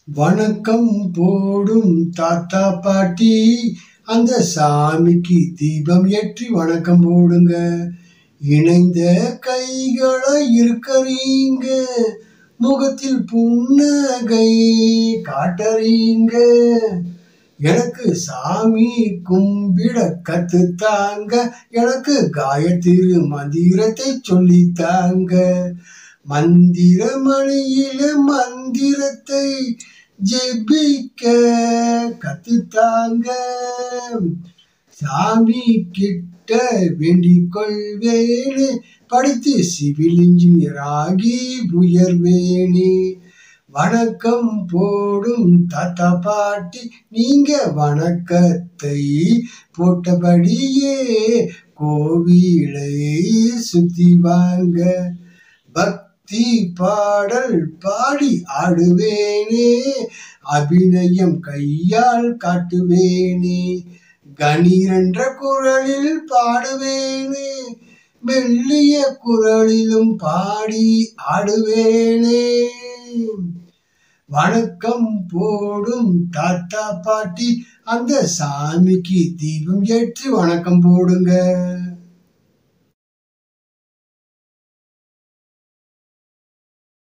வணக்கம் போடும் தாத்தா பாட்டி, அந்த சாமிக்கு தீபம் ஏற்றி வணக்கம் போடுங்க. இணைந்த கைகளை இருக்கறீங்க, முகத்தில் புன்னகை காட்டறீங்க. எனக்கு சாமி கும்பிட கத்துத்தாங்க, எனக்கு காயத்ரி மந்திரத்தை சொல்லித்தாங்க. மந்திர மணியில மந்திரத்தை ஜெபிக்க கத்துத்தாங்க. சாமி கிட்ட வேண்டிக் கொள்வேனே, படித்து சிவில் இன்ஜினியர் ஆகி உயர்வேனே. வணக்கம் போடும் தாத்தா பாட்டி, நீங்க வணக்கத்தை போட்டபடியே கோவிலை சுத்தி வாங்க. பக்தி பாடல் பாடி ஆடுவேனே, அபிநயம் கையால் காட்டுவேனே. கணீரென்ற குரலில் பாடுவேனே, மெல்லிய குரலிலும் பாடி ஆடுவேனே. வணக்கம் போடும் தாத்தா பாட்டி, அந்த சாமிக்கு தீபம் ஏற்றி வணக்கம் போடுங்க.